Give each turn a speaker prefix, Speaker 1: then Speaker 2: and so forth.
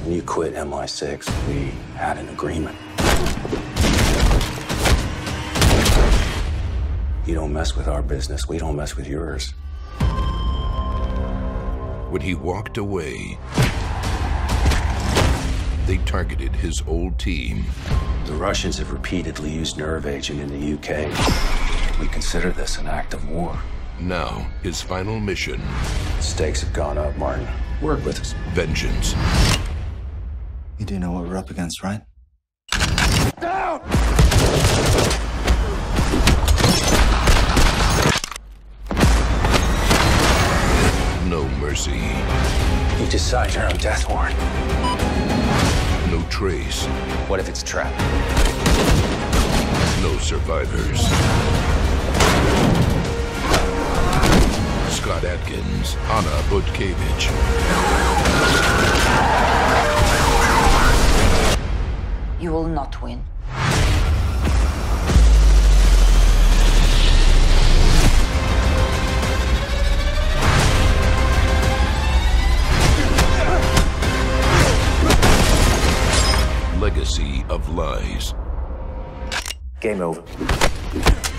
Speaker 1: When you quit MI6, we had an agreement. You don't mess with our business, we don't mess with yours.
Speaker 2: When he walked away, they targeted his old team.
Speaker 1: The Russians have repeatedly used nerve agent in the UK. We consider this an act of war.
Speaker 2: Now, his final mission.
Speaker 1: Stakes have gone up, Martin. Work with us.
Speaker 2: Vengeance.
Speaker 3: You do know what we're up against, right?
Speaker 1: Down!
Speaker 2: No mercy.
Speaker 1: You decide your own death warrant.
Speaker 2: No trace.
Speaker 1: What if it's a trap?
Speaker 2: No survivors. Scott Adkins, Anna Budkevich.
Speaker 4: You will not win.
Speaker 2: Legacy of lies.
Speaker 1: Game over.